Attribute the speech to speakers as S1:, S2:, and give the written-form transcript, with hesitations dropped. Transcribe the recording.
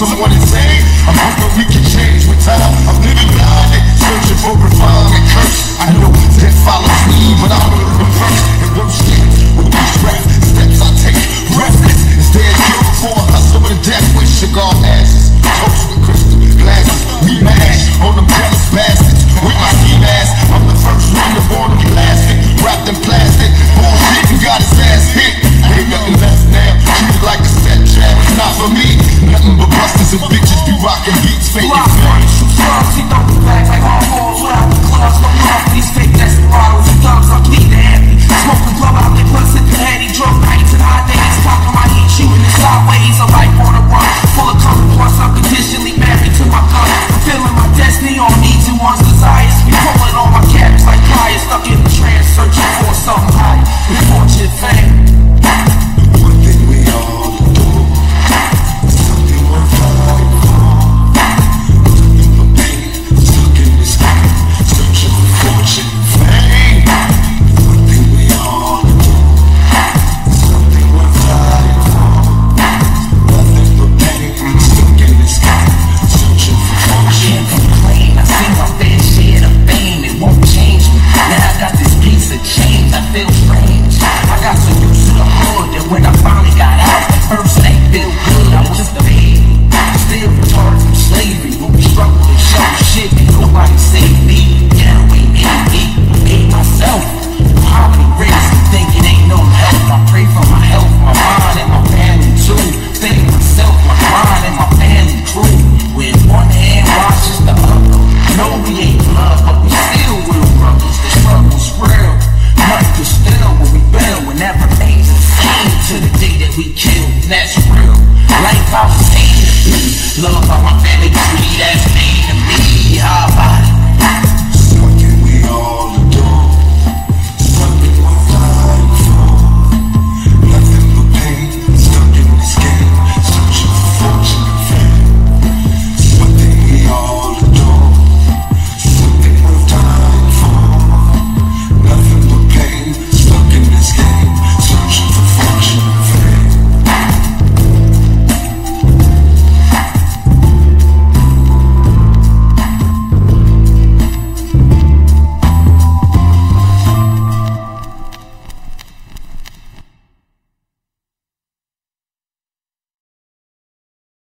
S1: someone insane. I'm hoping we can change with time. I'm living blinded, searching for refinement. Curse, I know death follows me, but I'm a little first. And worse yet, with each breath, steps I take, breathless. Instead, kill for a hustle with a death wish. Cigar ashes, toast with crystal glasses. We mash on them jealous bastards with my ski mask. I'm the first one to born to be lasting, wrapped in plastic. Bullshit and got his ass hit. Ain't nothing left now, treated like a stepchild. Not for me, nothing but busters and bitches be rocking beats, faking finish.